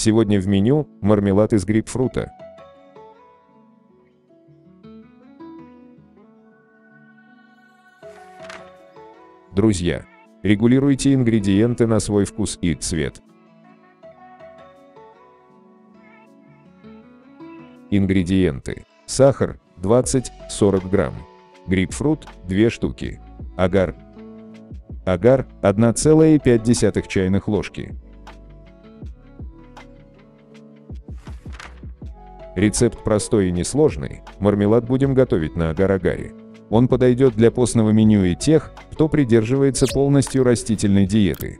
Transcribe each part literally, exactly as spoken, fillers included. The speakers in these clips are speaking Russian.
Сегодня в меню мармелад из грейпфрута. Друзья, регулируйте ингредиенты на свой вкус и цвет. Ингредиенты: сахар двадцать-сорок грамм, грейпфрут две штуки, агар агар одна целая пять десятых чайных ложки. Рецепт простой и несложный. Мармелад будем готовить на агар-агаре. Он подойдет для постного меню и тех, кто придерживается полностью растительной диеты.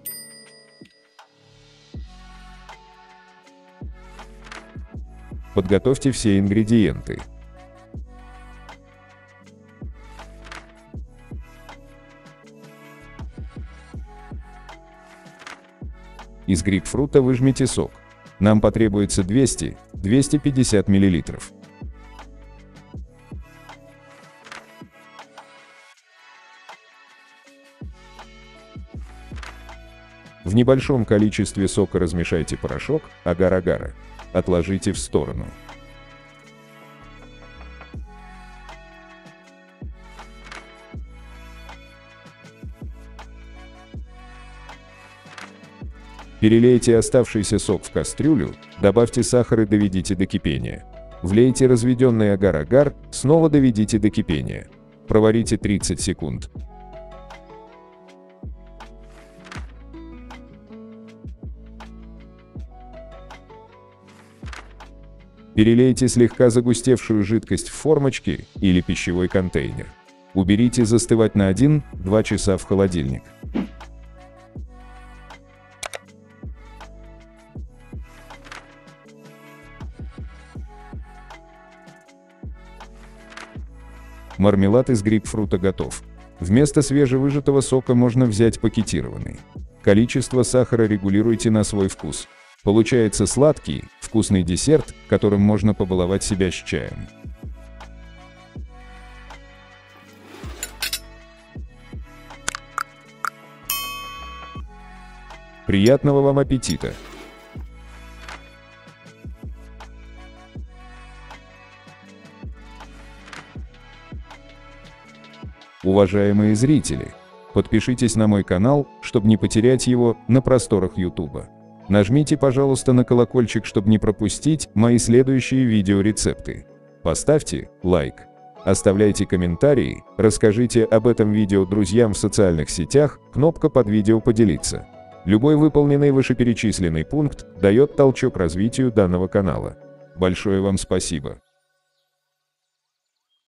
Подготовьте все ингредиенты. Из грейпфрута выжмите сок. Нам потребуется двести — двести пятьдесят миллилитров. В небольшом количестве сока размешайте порошок агар-агара. Отложите в сторону. Перелейте оставшийся сок в кастрюлю, добавьте сахар и доведите до кипения. Влейте разведенный агар-агар, снова доведите до кипения. Проварите тридцать секунд. Перелейте слегка загустевшую жидкость в формочки или пищевой контейнер. Уберите застывать на один-два часа в холодильник. Мармелад из грейпфрута готов. Вместо свежевыжатого сока можно взять пакетированный. Количество сахара регулируйте на свой вкус. Получается сладкий, вкусный десерт, которым можно побаловать себя с чаем. Приятного вам аппетита! Уважаемые зрители, подпишитесь на мой канал, чтобы не потерять его на просторах YouTube. Нажмите, пожалуйста, на колокольчик, чтобы не пропустить мои следующие видеорецепты. Поставьте лайк, оставляйте комментарии, расскажите об этом видео друзьям в социальных сетях, кнопка под видео «Поделиться». Любой выполненный вышеперечисленный пункт дает толчок развитию данного канала. Большое вам спасибо!